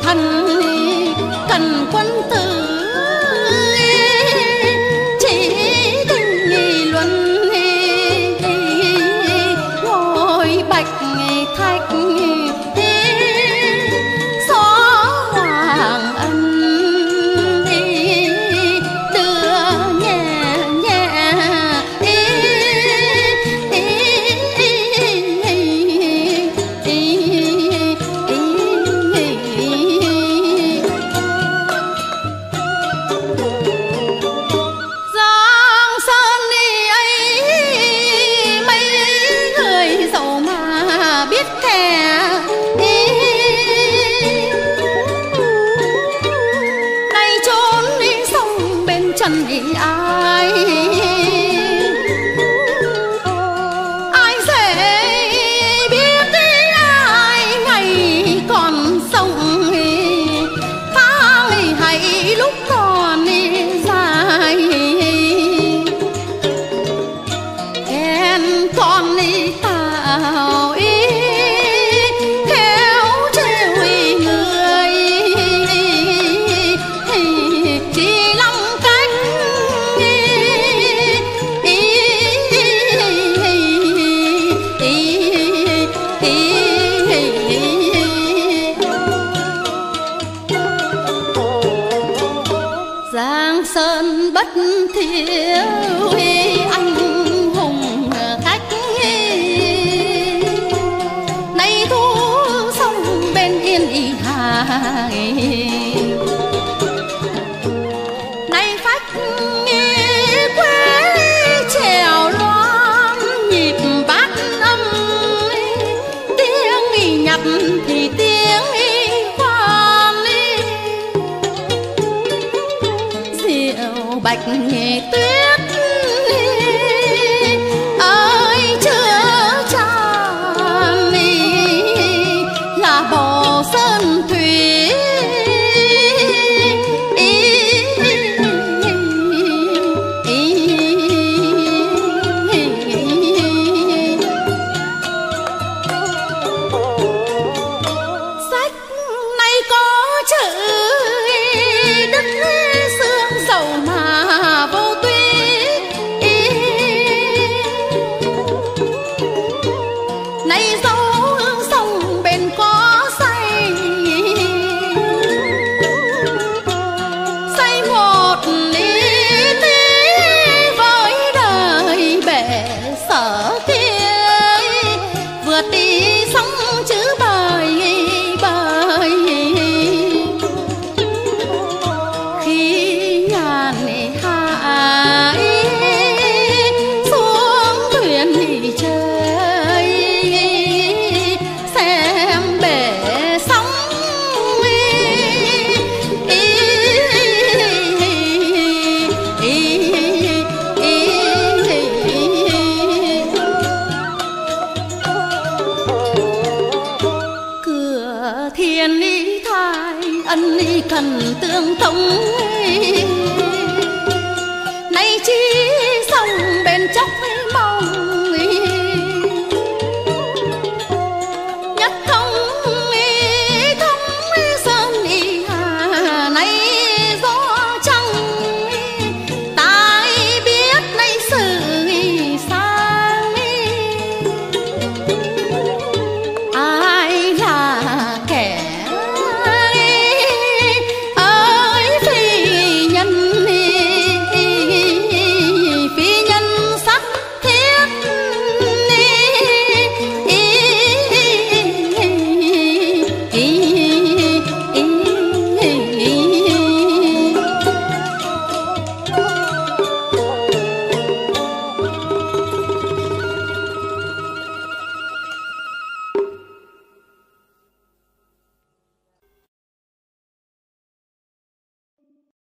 thân cần quân tử chỉ tình luân ngồi bạch thạch xó hoàng ân đưa nhẹ nhẹ Giang Sơn đi ấy mấy người giàu mà biết kẻ nay trốn đi sông bên chân đi ai sẽ biết ai ngày còn sống tháng hãy lúc còn dài khen con tạo khéo trêu người chỉ lòng cách Giang Sơn bất thiếu anh hùng khách nay thu sông bên yên ỉ hà nay khách quê chèo loan nhịp bát âm tiếng nhặt thì tiếng khoan rượu bạch tuyết ơi chưa tràn là bò sơn thủy sách này có chữ đức xương dầu mà vô tuyết nay dấu sông bên có say một lý tí với đời bể sở kia vượt đi sóng chữ bời khi ngàn hạ xuống thuyền đi chơi xem bể sóng cửa thiên ý thai ân ý cần tương thông